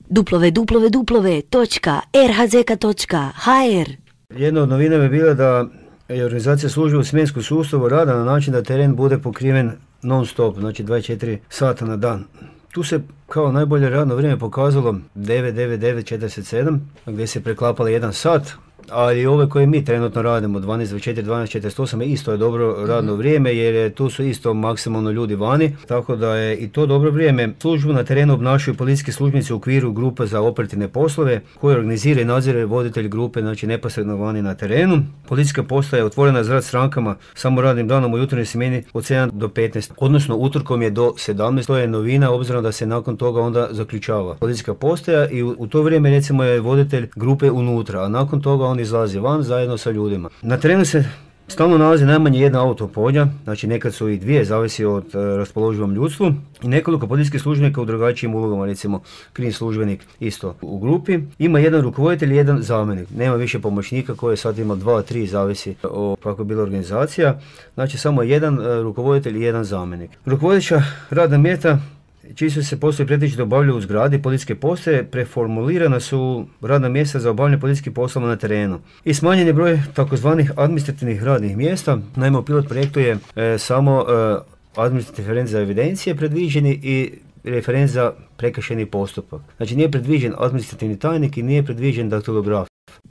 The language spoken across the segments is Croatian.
www.rhzk.hr. Jedna od novina bi bila da je organizacija službe u smjenskom sustavu rada na način da teren bude pokriven non stop, znači 24 sata na dan. Tu se kao najbolje radno vrijeme pokazalo 9:47, gdje se preklapalo 1 sat, ali ove koje mi trenutno radimo, 12:24, 12:48, isto je dobro radno vrijeme jer tu su isto maksimalno ljudi vani, tako da je i to dobro vrijeme. Službu na terenu obnašaju policijski službenici u okviru grupe za operativne poslove koje organizira i nadzire voditelj grupe, znači neposredno vani na terenu. Policijska postaja je otvorena za rad strankama samo radnim danom u jutarnjoj smjeni od 7 do 15, odnosno utorkom je do 17. To je novina obzirom da se nakon toga onda zaključava policijska postaja i u to vrijeme recimo je voditelj grupe unutra, a nakon toga on izlazi van zajedno sa ljudima. Na terenu se stalno nalazi najmanje jedna autopodja, znači nekad su i dvije, zavisi od raspoloživom ljudstvu, i nekoliko policijskih službenika u drugačijim ulogama, recimo krim službenik isto u grupi. Ima jedan rukovoditelj i jedan zamjenik, nema više pomoćnika koje sad ima 2-3, zavisi o kako je bila organizacija, znači samo jedan rukovoditelj i jedan zamjenik. Rukovodeća radna mjesta čiji su se poslovi pretežito obavljaju u zgradi policijske postaje, preformulirana su radna mjesta za obavljanje policijskih poslova na terenu. I smanjen je broj takozvanih administrativnih radnih mjesta. Naime, u pilot projektu je samo administrativni referent za evidencije predviđeni i referent za prekršajni postupak. Znači nije predviđen administrativni tajnik i nije predviđen daktilograf.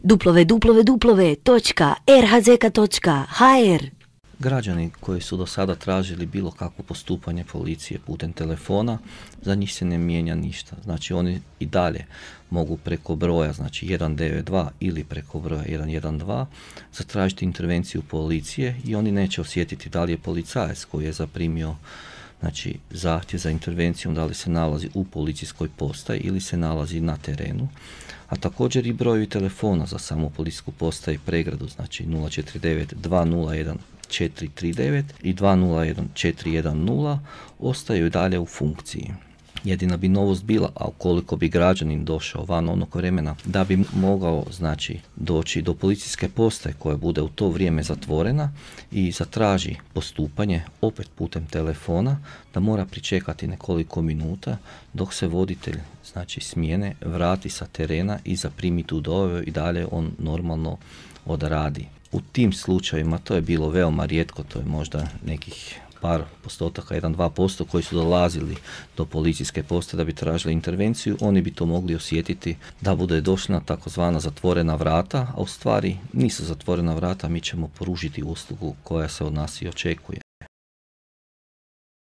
www.rhzk.hr. Građani koji su do sada tražili bilo kakvo postupanje policije putem telefona, za njih se ne mijenja ništa. Znači oni i dalje mogu preko broja, znači 192 ili preko broja 112 zatražiti intervenciju policije i oni neće osjetiti da li je policajac koji je zaprimio znači zahtjev za intervencijom, da li se nalazi u policijskoj postaji ili se nalazi na terenu. A također i brojevi telefona za samu policijsku postaju i Pregradu, znači 049 201 439 i 201 410 ostaju i dalje u funkciji. Jedina bi novost bila, a ukoliko bi građanin došao van onog vremena da bi mogao znači doći do policijske postaje koja bude u to vrijeme zatvorena i zatraži postupanje opet putem telefona, da mora pričekati nekoliko minuta dok se voditelj znači smjene vrati sa terena i zaprimi tu dojavu i dalje on normalno odradi. U tim slučajevima to je bilo veoma rijetko, to je možda nekih par postotaka, 1-2% koji su dolazili do policijske postaje da bi tražili intervenciju, oni bi to mogli osjetiti da bude došli na takozvana zatvorena vrata, a u stvari nisu zatvorena vrata, mi ćemo pružiti uslugu koja se od nas i očekuje.